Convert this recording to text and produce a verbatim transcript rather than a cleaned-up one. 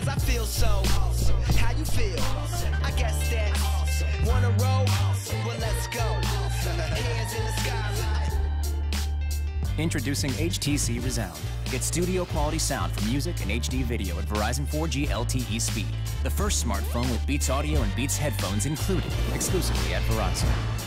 cause I feel so awesome. How you feel? I guess that awesome. Wanna roll? Well, let's go. Hands in the sky. Introducing H T C Rezound. Get studio quality sound for music and H D video at Verizon four G L T E speed. The first smartphone with Beats audio and Beats headphones included, exclusively at Verizon.